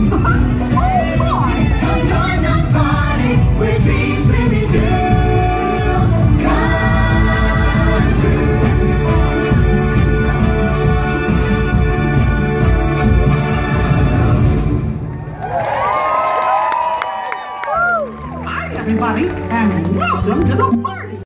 Come join the party where dreams really do come true. Hi everybody, and welcome to the